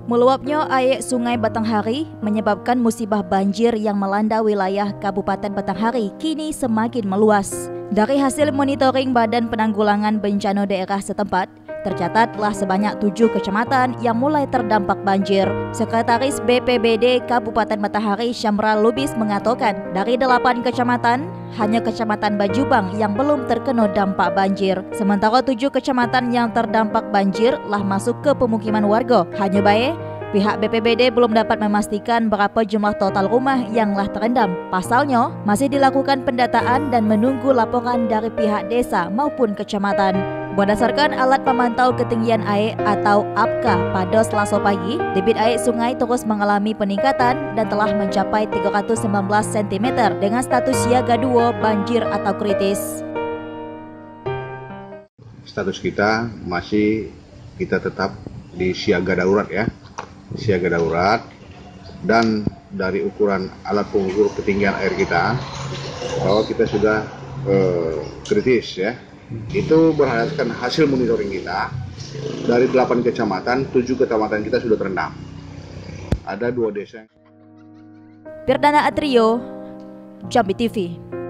Meluapnya air Sungai Batanghari menyebabkan musibah banjir yang melanda wilayah Kabupaten Batanghari kini semakin meluas. Dari hasil monitoring Badan Penanggulangan Bencana Daerah setempat, tercatat telah sebanyak 7 kecamatan yang mulai terdampak banjir. Sekretaris BPBD Kabupaten Batanghari Syamral Lubis mengatakan, dari 8 kecamatan, hanya Kecamatan Bajubang yang belum terkena dampak banjir. Sementara 7 kecamatan yang terdampak banjir telah masuk ke pemukiman warga. Hanya baik, pihak BPBD belum dapat memastikan berapa jumlah total rumah yang telah terendam. Pasalnya, masih dilakukan pendataan dan menunggu laporan dari pihak desa maupun kecamatan. Berdasarkan alat pemantau ketinggian air atau APKA pada Selasa pagi, debit air sungai terus mengalami peningkatan dan telah mencapai 319 cm dengan status siaga 2 banjir atau kritis. Status kita kita tetap di siaga darurat ya. Siaga darurat, dan dari ukuran alat pengukur ketinggian air kita bahwa kita sudah kritis ya. Itu berdasarkan hasil monitoring kita, dari 8 kecamatan, 7 kecamatan kita sudah terendam. Ada 2 desa. Pirdana Atrio, Jambi TV.